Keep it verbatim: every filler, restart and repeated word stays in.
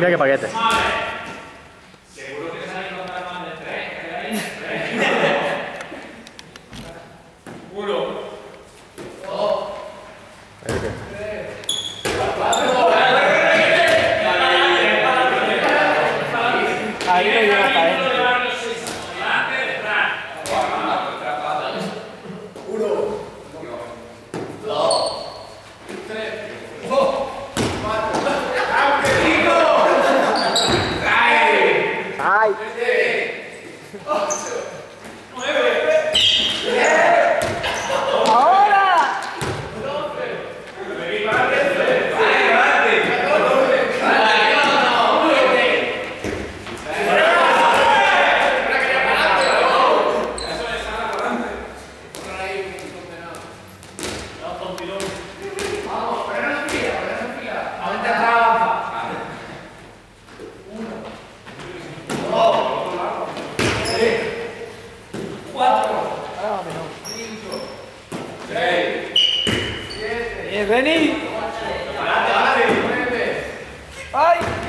mira qué paquete. Seguro que se van a encontrar más de tres. Uno. Dos. Ahí lo llevo para él. ¡Ay! ¡Ahora! ¡Bien, Reni! ¡Ay!